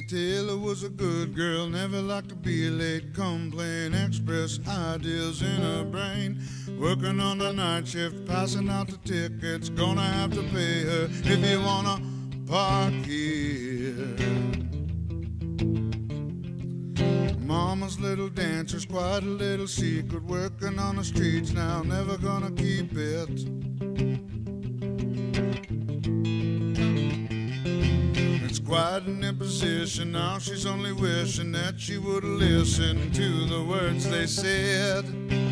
Taylor was a good girl, never liked to be late, complain, express ideas in her brain. Working on the night shift, passing out the tickets, gonna have to pay her if you wanna park here. Mama's little dancer's quite a little secret, working on the streets now, never gonna keep it. It's quite an imposition, now she's only wishing that she would listen to the words they said.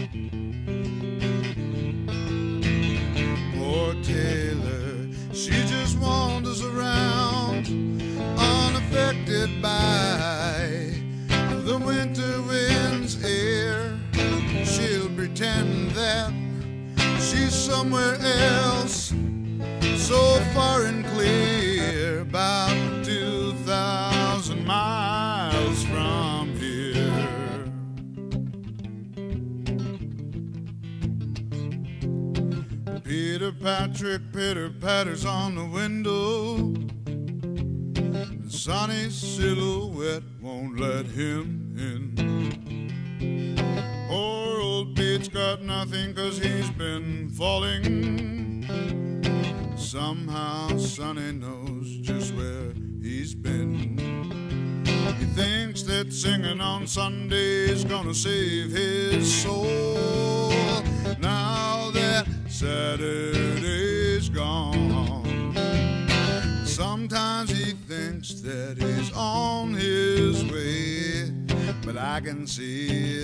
Poor Taylor, she just wanders around, unaffected by the winter wind's air. She'll pretend that she's somewhere else, so far and clear, about 2,000 miles from here. Peter Patrick pitter-patters on the window. The sunny silhouette won't let him in. Poor old Pete's got nothing 'cause he's been falling. Somehow Sonny knows just where he's been. He thinks that singing on Sunday's gonna save his soul. Now that Saturday's gone, sometimes he thinks that he's on his way, but I can see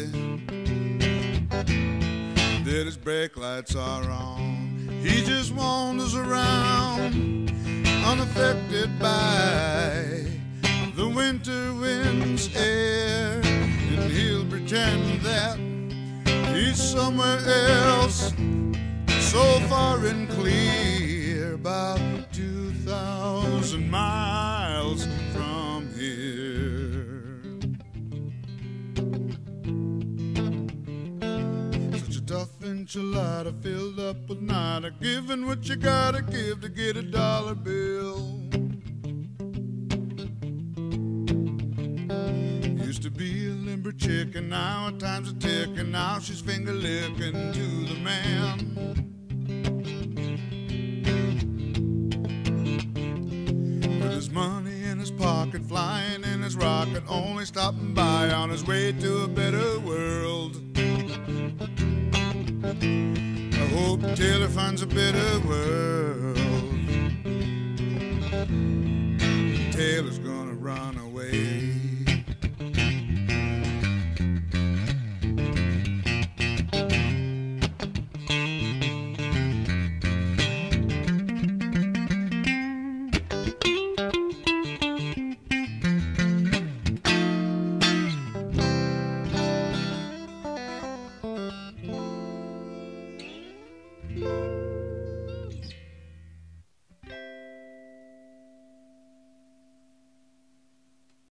that his brake lights are on. He just wanders around, unaffected by the winter wind's air, and he'll pretend that he's somewhere else, so far and clear, about 2,000 miles from here. Such a tough enchilada filled up with nada, giving what you gotta give to get a dollar bill. Used to be a limber chicken, now at times a ticking, now she's finger licking to the man. With his money in his pocket, flying in his rocket, only stopping by on his way to a better world. I hope Taylor finds a better world.